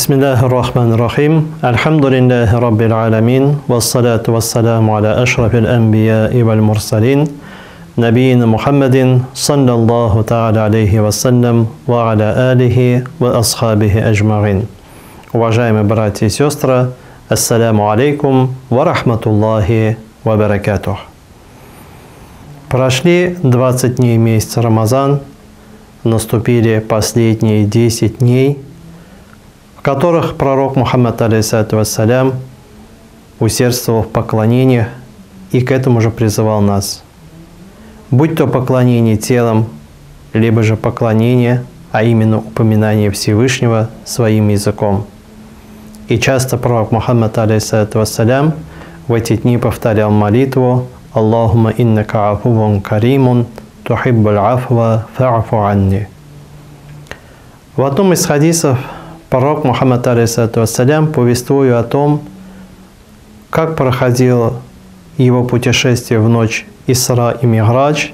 Бисмиллахи рахмани рахим. Альхамдулиллахи раббил аламин. Вассалату вассаламу аля ашрафил анбияи валь мурсалин. Набийина Мухаммадин саллаллаху та'аля алейхи вассалям ва аля алихи ва асхабихи аджмаин. Уважаемые братья и сестры, ассаляму алейкум ва рахматуллахи ва баракатух. Прошли 20 дней месяца Рамазан, наступили последние 10 дней, в которых пророк Мухаммад, алейхиссалату вассалям, усердствовал в поклонениях и к этому же призывал нас. Будь то поклонение телом, либо же поклонение, а именно упоминание Всевышнего своим языком. И часто пророк Мухаммад, алейхиссалату вассалям, в эти дни повторял молитву «Аллахумма иннака афувун каримун, тухиббуль афва фа'фу анни». В одном из хадисов пророк Мухаммад, алейхиссалату вассалям, повествуя о том, как проходило его путешествие в ночь Исра и Ми'радж,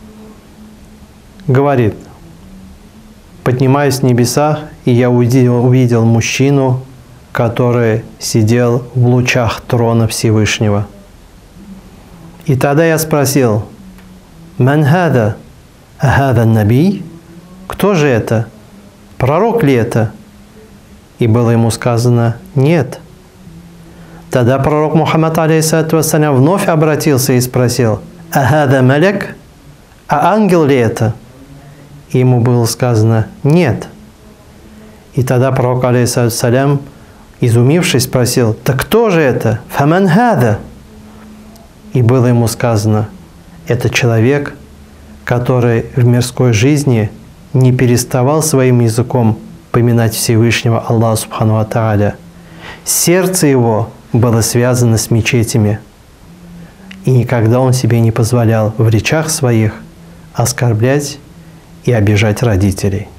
говорит: «Поднимаясь в небесах, и я увидел мужчину, который сидел в лучах трона Всевышнего. И тогда я спросил: «Ман хада? Ахада наби? Кто же это? Пророк ли это?» И было ему сказано: «Нет». Тогда пророк Мухаммад, алейхиссалату вассалям, вновь обратился и спросил: «Ахада маляк? А ангел ли это?» И ему было сказано: «Нет». И тогда пророк, алейхиссалату вассалям, изумившись, спросил: «Так кто же это? Фаман хада?» И было ему сказано: «Это человек, который в мирской жизни не переставал своим языком поминать Всевышнего Аллаха Субхану ва Тааля. Сердце его было связано с мечетями, и никогда он себе не позволял в речах своих оскорблять и обижать родителей».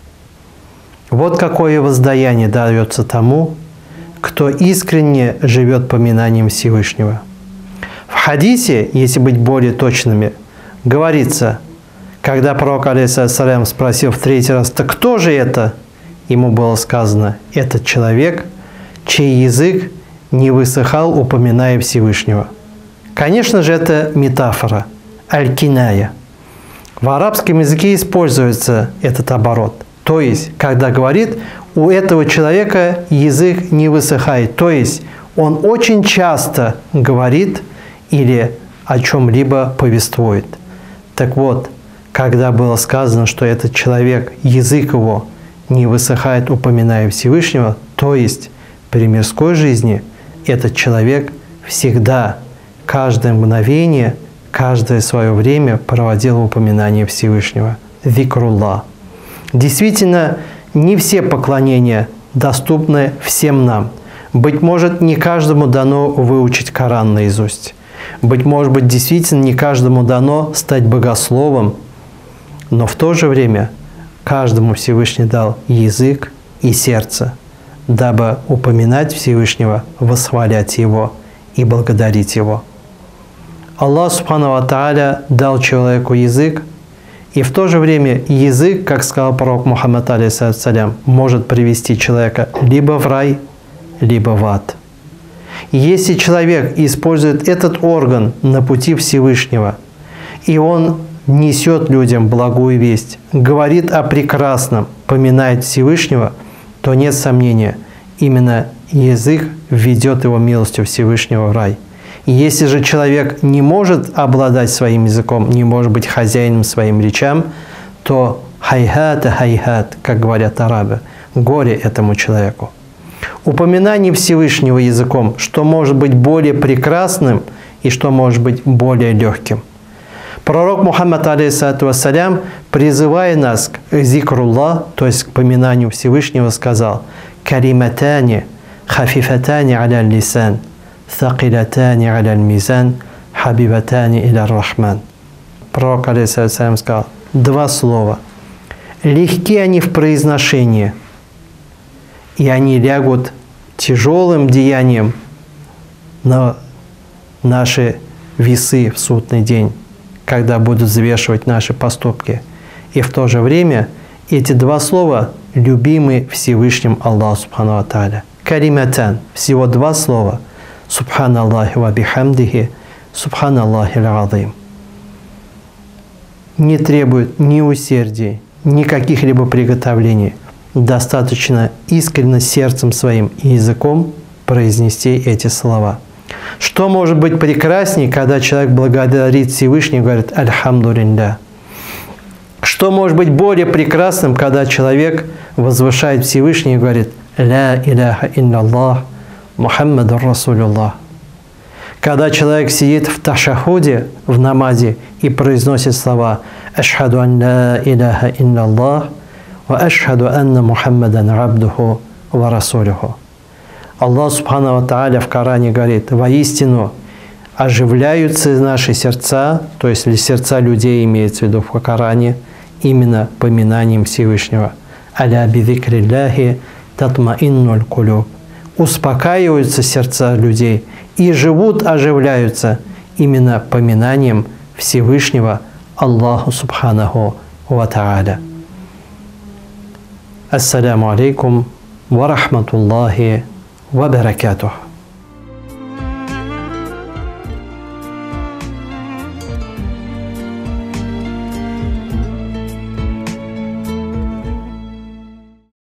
Вот какое воздаяние дается тому, кто искренне живет поминанием Всевышнего. В хадисе, если быть более точными, говорится, когда пророк, алейхиссалям, спросил в третий раз: «Так кто же это?» Ему было сказано: «Этот человек, чей язык не высыхал, упоминая Всевышнего». Конечно же, это метафора, аль-киная. В арабском языке используется этот оборот. То есть, когда говорит, у этого человека язык не высыхает. То есть, он очень часто говорит или о чем-либо повествует. Так вот, когда было сказано, что этот человек, язык его не высыхает, упоминая Всевышнего, то есть при мирской жизни этот человек всегда, каждое мгновение, каждое свое время проводил в упоминании Всевышнего. Зикруллах. Действительно, не все поклонения доступны всем нам. Быть может, не каждому дано выучить Коран наизусть. Быть может, действительно, не каждому дано стать богословом. Но в то же время каждому Всевышний дал язык и сердце, дабы упоминать Всевышнего, восхвалять Его и благодарить Его. Аллах Субхану ва Тааля дал человеку язык, и в то же время язык, как сказал пророк Мухаммад, алейхиссалям, может привести человека либо в рай, либо в ад. Если человек использует этот орган на пути Всевышнего, и он несет людям благую весть, говорит о прекрасном, поминает Всевышнего, то нет сомнения, именно язык введет его милостью Всевышнего в рай. И если же человек не может обладать своим языком, не может быть хозяином своим речам, то хайхат, хайхат, как говорят арабы, горе этому человеку. Упоминание Всевышнего языком, что может быть более прекрасным и что может быть более легким. Пророк Мухаммад, алейхиссалату вассалям, призывая нас к зикруллах, то есть к поминанию Всевышнего, сказал: «Кариматани хафифатани аля лисан, thaqилатани аля мизан, хабибатани иля рахман». Пророк, алейхиссалату вассалям, сказал: два слова. Легкие они в произношении, и они лягут тяжелым деянием на наши весы в судный день, когда будут взвешивать наши поступки. И в то же время эти два слова любимый Всевышним Аллаху Субхану ва Тааля. Кариматан, всего два слова. Субханаллахи ва бихамдихи, Субханаллахи аль-азим. Не требует ни усердий, ни каких-либо приготовлений. Достаточно искренне сердцем своим и языком произнести эти слова. Что может быть прекраснее, когда человек благодарит Всевышнего и говорит «Альхамдулилля»? Что может быть более прекрасным, когда человек возвышает Всевышнего и говорит «Ля иляха илlallah, Мухаммаду Расулуллах»? Когда человек сидит в ташахуде, в намазе, и произносит слова «Ашхаду ан ля иляха илlallah, ва ашхаду анна Мухаммадан абдуху ва расулюху». Аллах Субхану ва Тааля в Коране говорит: воистину оживляются наши сердца, то есть сердца людей имеется в виду в Коране, именно поминанием Всевышнего. Аля бидзикрилляхи татмаиннуль кулюб. Успокаиваются сердца людей и живут, оживляются именно поминанием Всевышнего Аллаху Субханаху ва Тааля. Ассаляму алейкум ва рахматуллахи ва баракатух.